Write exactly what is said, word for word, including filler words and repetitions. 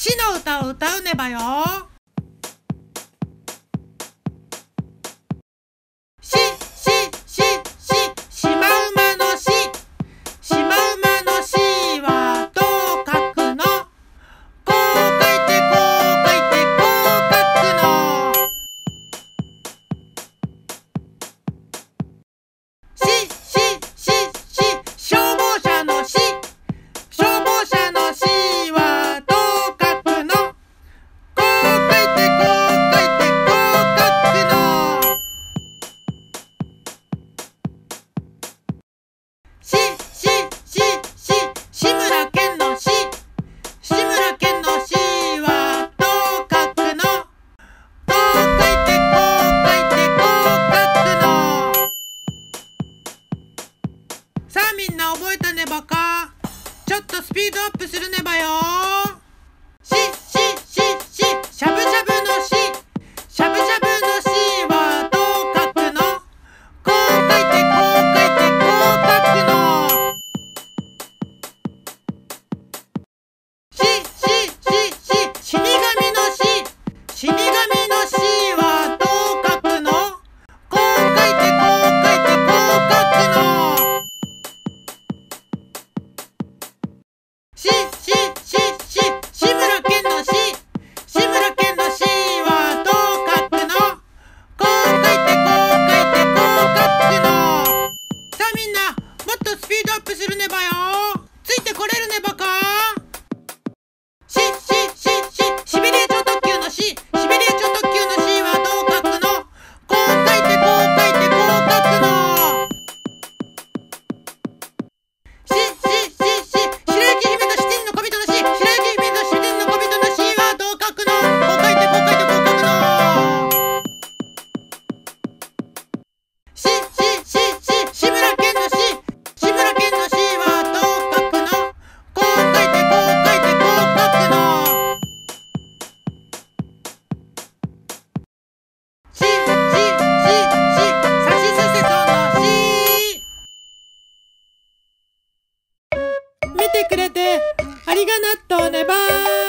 死の歌を歌うねばよ。し、し、し、し、しまうまのし。しまうまのしはどう書くの？こう書いてこう書いてこう書くの。し、し、し、し、消防車のし。消防車のしはどう書くの？こう書いてこう書いてこう書くの。し、し、し、し、志村けんのし。志村けんのしはどう書くの？こう書いてこう書いてこう書くの。さあみんな覚えたねばか？ちょっとスピードアップするねばよ。し、し、し、し、しゃぶしゃぶのし。しゃぶしゃぶのしはどう書くの？こう書いてこう書いてこう書くの。し、し、し、し、死神のし。死神のしはどう書くの？こう書いてこう書いてこう書くの。し、し、し、し、志村けんのし。志村けんのしはどう書くの？こう書いてこう書いてこう書くの。さあみんな、もっとスピードアップするねばよ。ついてこれるねばか？し、し、し、し、シベリア超特急のし。シベリア超特急のしはどう書くの？こう書いてこう書いてこう書くの。し、し、し、し、白雪姫と七人の小人のし。白雪姫と七人の小人のしはどう書くの？こう書いてこう書いてこう書くの。し、し、し、し、志村けんのし。志村けんのしはどう書くの？こう書いてこう書いてこう書くの。し、し、し、し、さしすせそのし。見てくれてありがなっとうねばー。